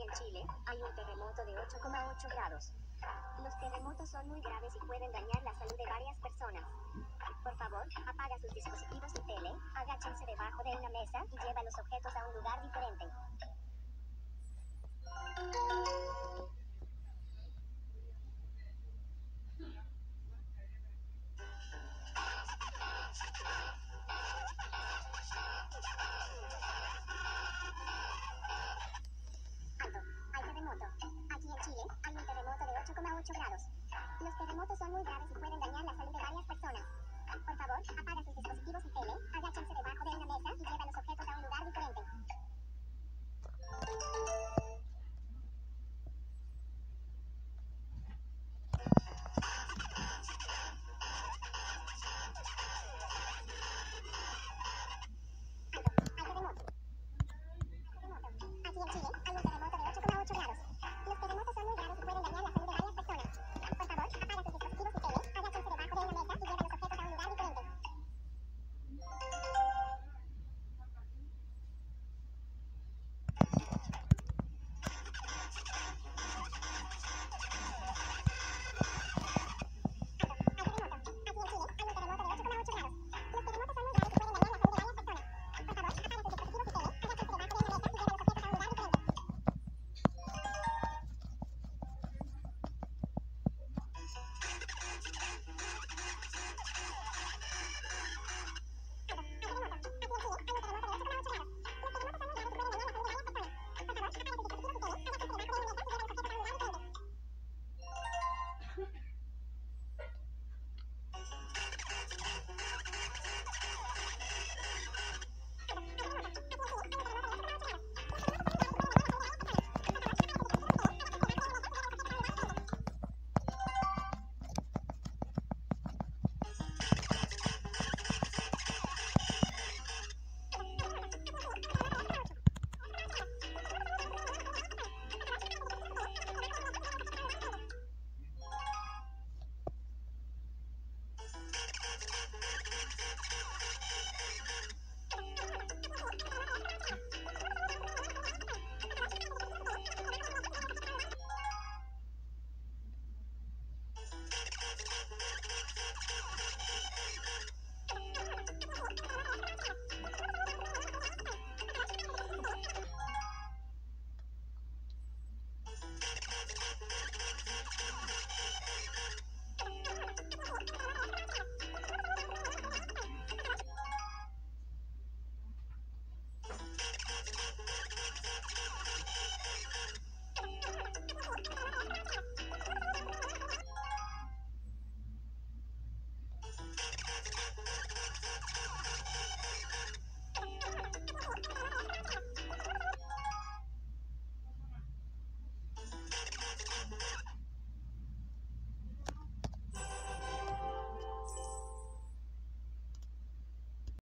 en Chile, hay un terremoto de 8,8 grados. Los terremotos son muy graves y pueden dañar la salud de varias personas. Por favor, apaga sus dispositivos de tele, agáchense debajo de una mesa y lleva los objetos a un lugar diferente.